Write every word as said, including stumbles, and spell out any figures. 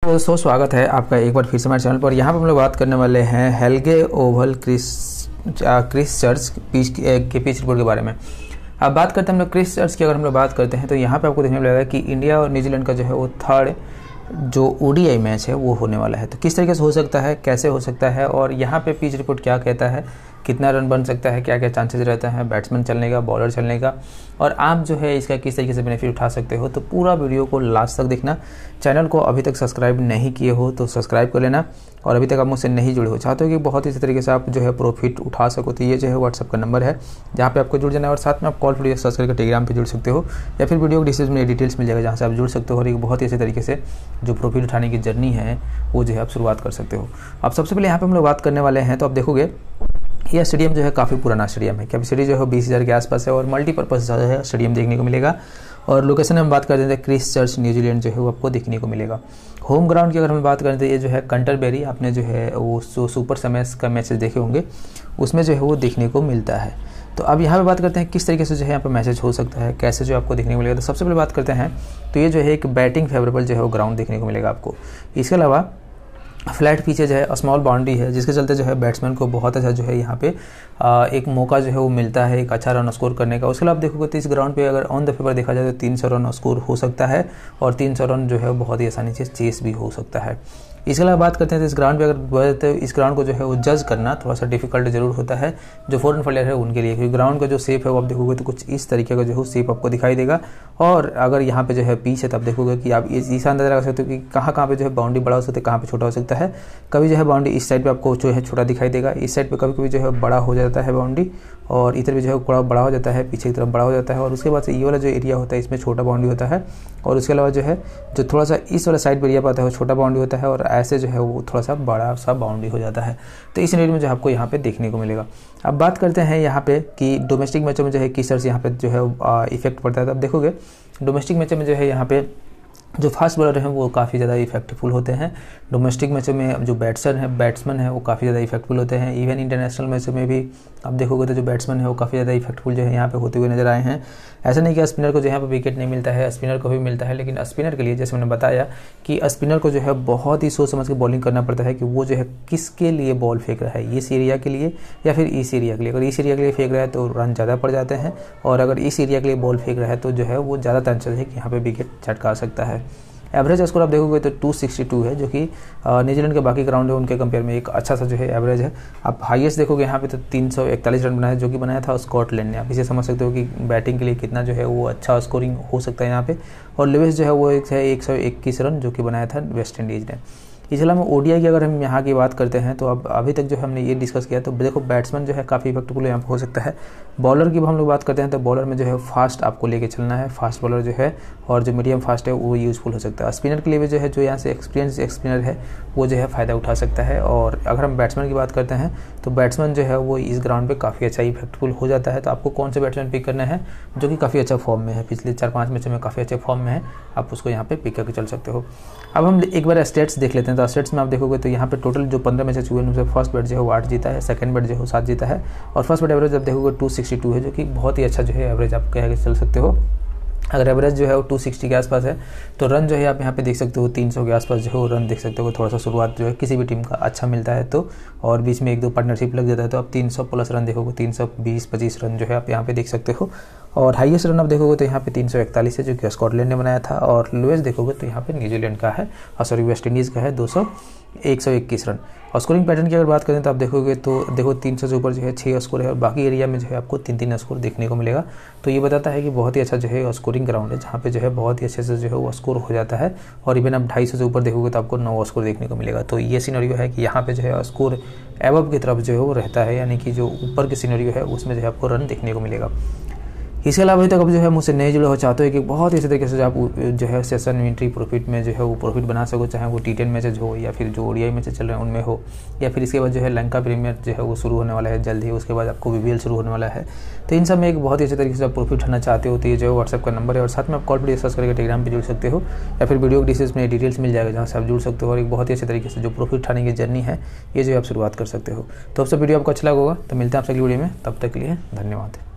तो सो स्वागत है आपका एक बार फिर से हमारे चैनल पर। यहाँ पर हम लोग बात करने वाले हैं हेल्गे Oval Christ Christchurch pitch के पिच रिपोर्ट के बारे में। अब बात करते हैं हम लोग क्रिस चर्च की। अगर हम लोग बात करते हैं तो यहाँ पे आपको देखने मिलेगा कि इंडिया और न्यूजीलैंड का जो है वो थर्ड जो ओडीआई मैच है वो होने वाला है। तो किस तरीके से हो सकता है, कैसे हो सकता है, और यहाँ पे पिच रिपोर्ट क्या कहता है, कितना रन बन सकता है, क्या क्या चांसेस रहता है बैट्समैन चलने का, बॉलर चलने का, और आप जो है इसका किस तरीके से बेनिफिट उठा सकते हो। तो पूरा वीडियो को लास्ट तक देखना। चैनल को अभी तक सब्सक्राइब नहीं किए हो तो सब्सक्राइब कर लेना, और अभी तक आप मुझसे नहीं जुड़े हो, चाहते हो कि बहुत इसी तरीके से आप जो है प्रॉफिट उठा सको, तो ये जो है व्हाट्सअप का नंबर है जहाँ पे आपको जुड़ जाना है। और साथ में आप कॉल वीडियो सर्च करके टेलीग्राम पे जुड़ सकते हो, या फिर वीडियो को डिस्क्रिप्शन में डिटेल्स मिल जाएगा जहाँ से आप जुड़ सकते हो, और एक बहुत ही अच्छे तरीके से जो प्रॉफिट उठाने की जर्नी है वो जो है आप शुरुआत कर सकते हो। अब सबसे पहले यहाँ पे हम लोग बात करने वाले हैं, तो आप देखोगे यह स्टेडियम जो है काफ़ी पुराना स्टेडियम है। कैपेसिटी जो है बीस हज़ार के आसपास है और मल्टीपर्पज़ जो है स्टेडियम देखने को मिलेगा। और लोकेशन हम बात करते हैं क्रिस चर्च न्यूजीलैंड जो है वो आपको देखने को मिलेगा। होम ग्राउंड की अगर हम बात करें तो ये जो है कंटरबेरी, आपने जो है वो जो सुपर समैस का मैचेस देखे होंगे उसमें जो है वो देखने को मिलता है। तो अब यहाँ पे बात करते हैं किस तरीके से जो है यहाँ पे मैचेज हो सकता है, कैसे जो आपको देखने को मिलेगा। तो सबसे पहले बात करते हैं तो ये जो है एक बैटिंग फेवरेबल जो है वो ग्राउंड देखने को मिलेगा आपको। इसके अलावा फ्लैट पिचेज है, स्मॉल बाउंड्री है, जिसके चलते जो है बैट्समैन को बहुत अच्छा जो है यहाँ पे आ, एक मौका जो है वो मिलता है एक अच्छा रन स्कोर करने का। उसके अलावा आप देखोगे तो इस ग्राउंड पे अगर ऑन द पेपर देखा जाए तो तीन सौ रन स्कोर हो सकता है, और तीन सौ रन जो है बहुत ही आसानी से चेस भी हो सकता है। इसके अलावा बात करते हैं तो इस ग्राउंड पे अगर बोलते हैं इस ग्राउंड को जो है वो जज करना थोड़ा सा डिफिकल्ट जरूर होता है जो फॉरेन प्लेयर है उनके लिए, क्योंकि ग्राउंड का जो शेप है वो आप देखोगे तो कुछ इस तरीके का जो है शेप आपको दिखाई देगा। और अगर यहाँ पे जो है पिच है तो आप देखोगे कि आप इस अंदाजा लगा सकते हो कि कहाँ कहाँ पे जो है बाउंड्री बड़ा हो सकता है, कहाँ पे छोटा हो सकता है। कभी जो है बाउंड्री इस साइड पे आपको जो है छोटा दिखाई देगा, इस साइड पे कभी कभी जो है बड़ा हो जाता है बाउंड्री, और इधर भी जो है बड़ा बड़ा हो जाता है, पीछे की तरफ बड़ा हो जाता है। और उसके बाद से ये वाला जो एरिया होता है इसमें छोटा बाउंड्री होता है, और उसके अलावा जो है जो थोड़ा सा इस वाला साइड पर एरिया पाता है वो छोटा बाउंड्री होता है, और ऐसे जो है वो थोड़ा सा बड़ा सा बाउंड्री हो जाता है। तो इस एरिया में जो आपको यहाँ पे देखने को मिलेगा। अब बात करते हैं यहाँ पे कि डोमेस्टिक मैचों में जो है किस तरह से यहाँ पे जो है इफेक्ट पड़ता है। तो आप देखोगे डोमेस्टिक मैचों में जो है यहाँ पे जो फास्ट बॉलर हैं वो काफ़ी ज़्यादा इफेक्टफुल होते हैं। डोमेस्टिक मैचों में जो बैट्समैन है बैट्समैन है वो काफ़ी ज़्यादा इफेक्टफुल होते हैं। इवन इंटरनेशनल मैचों में भी आप देखोगे तो जो बैट्समैन है वो काफ़ी ज़्यादा इफेक्टफुल जो है यहाँ पे होते हुए नजर आए हैं। ऐसा नहीं कि स्पिनर को जो यहाँ पे विकेट नहीं मिलता है, स्पिनर को भी मिलता है, लेकिन स्पिनर के लिए जैसे मैंने बताया कि स्पिनर को जो है बहुत ही सोच समझ के बॉलिंग करना पड़ता है कि वो जो है किसके लिए बॉल फेंक रहा है, इस एरिया के लिए या फिर इस एरिया के लिए। अगर इस एरिया के लिए फेंक रहा है तो रन ज़्यादा पड़ जाते हैं, और अगर इस एरिया के लिए बॉल फेंक रहा है तो जो है वो ज़्यादा चांसेस है कि यहाँ पे विकेट चटका सकता है। एवरेज स्कोर आप देखोगे तो दो सौ बासठ है, जो कि न्यूजीलैंड के बाकी ग्राउंड है उनके कंपेयर में एक अच्छा सा जो है एवरेज है। आप हाईएस्ट देखोगे यहाँ पे तो तीन सौ इकतालीस रन बनाया जो कि बनाया था स्कॉटलैंड ने। आप इसे समझ सकते हो कि बैटिंग के लिए कितना जो है वो अच्छा स्कोरिंग हो सकता है यहाँ पे। और लोवेस्ट जो है वो एक है एक सौ इक्कीस रन जो कि बनाया था वेस्ट इंडीज़ ने। इसके अलावा ओडीआई की अगर हम यहाँ की बात करते हैं तो अब अभी तक जो हमने ये डिस्कस किया, तो देखो बैट्समैन जो है काफ़ी इफेक्टफुल यहाँ पर हो सकता है। बॉलर की हम लोग बात करते हैं तो बॉलर में जो है फास्ट आपको लेके चलना है, फास्ट बॉलर जो है और जो मीडियम फास्ट है वो यूज़फुल हो सकता है। स्पिनर के लिए भी जो है जो यहाँ से एक्सपीरियंस स्पिनर है वो जो है फ़ायदा उठा सकता है। और अगर हम बैट्समैन की बात करते हैं तो बैट्समैन जो है वो इस ग्राउंड पर काफ़ी अच्छा इफेक्टफुल हो जाता है। तो आपको कौन से बैट्समैन पिक करना है जो कि काफ़ी अच्छा फॉर्म में है, पिछले चार पाँच मैचों में काफ़ी अच्छे फॉर्म में है, आप उसको यहाँ पे पिक करके चल सकते हो। अब हम एक बार स्टेट्स देख लेते हैं। तो स्टेट्स में आप देखोगे तो यहाँ पे टोटल जो पंद्रह मैचेस हुए उनसे फर्स्ट बैट जो है वो आठ जीता है, सेकंड बैट जो है सात जीता है, और फर्स्ट बैट एवरेज आप देखोगे दो सौ बासठ है, जो कि बहुत ही अच्छा जो है एवरेज आप कह के चल सकते हो। अगर एवरेज जो है वो दो सौ साठ के आसपास है तो रन जो है आप यहाँ पे देख सकते हो तीन सौ के आसपास जो है वो रन देख सकते हो। थोड़ा सा शुरुआत जो है किसी भी टीम का अच्छा मिलता है तो, और बीच में एक दो पार्टनरशिप लग जाता है तो आप तीन सौ प्लस रन देखोगे, तीन सौ बीस पच्चीस रन जो है आप यहाँ पे देख सकते हो। और हाईएस्ट रन आप देखोगे तो यहाँ पे तीन सौ इकतालीस है जो कि स्कॉटलैंड ने बनाया था, और लोएस्ट देखोगे तो यहाँ पे न्यूजीलैंड का है, सॉरी वेस्ट इंडीज़ का है दो सौ एक सौ इक्कीस रन। और स्कोरिंग पैटर्न की अगर बात करें तो आप देखोगे तो देखो तीन सौ से ऊपर जो है छः स्कोर है, और बाकी एरिया में जो है आपको तीन तीन स्कोर देखने को मिलेगा। तो ये बताता है कि बहुत ही अच्छा जो है स्कोरिंग ग्राउंड है जहाँ पे जो है बहुत ही अच्छे से जो है वो स्कोर हो जाता है। और इवन आप ढाई सौ से ऊपर देखोगे तो आपको नौ स्कोर देखने को मिलेगा। तो ये सिनेरियो है कि यहाँ पे जो है स्कोर एबव की तरफ जो है वो रहता है, यानी कि जो ऊपर के सिनेरियो है उसमें जो है आपको रन देखने को मिलेगा। इसके अलावा अभी तक अब जो है मुझसे नए जुड़े हो चाहते हो कि बहुत ही इसी तरीके से जो आप जो है सेशन एंट्री प्रॉफिट में जो है वो प्रॉफिट बना सको, चाहे वो टी टेन मैचेज हो या फिर जो ओडीआई मैचेज चल रहे हैं उनमें हो, या फिर इसके बाद जो है लंका प्रीमियर जो है वो शुरू होने वाला है जल्द ही, उसके बाद आपको बीबीएल शुरू होने वाला है। तो इन सब में एक बहुत ही अच्छे तरीके से आप प्रॉफिट उठाना चाहते हो तो ये जो है व्हाट्सएप का नंबर है, और साथ में आप कॉल पर डिस्कस करके टेलीग्राम पर जुड़ सकते हो, या फिर वीडियो डिस्क्रिप्शन में डिटेल्स मिल जाएगा जहाँ से आप जुड़ सकते हो। और एक बहुत ही अच्छे तरीके से जो प्रॉफिट उठाने की जर्नी है ये जो आप शुरुआत कर सकते हो। तो अब सब वीडियो आपको अच्छा लगा होगा, तो मिलते हैं आपसे अगली वीडियो में, तब तक के लिए धन्यवाद।